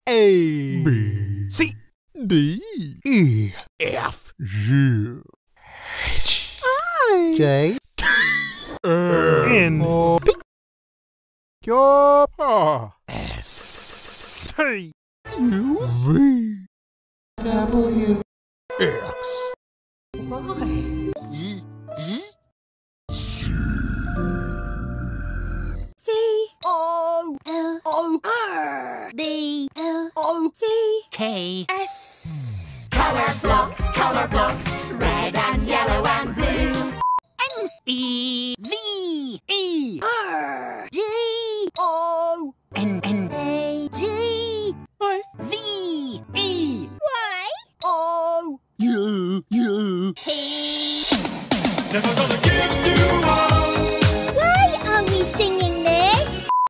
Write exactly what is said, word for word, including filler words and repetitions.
A, B, C, D, E, F, G, H, I, J, N, O, P, Q, R, S, T, U, V, W, X, Y, Z, Z, C O L O R B L O C K S. Color blocks, color blocks, red and yellow and blue. N E V E R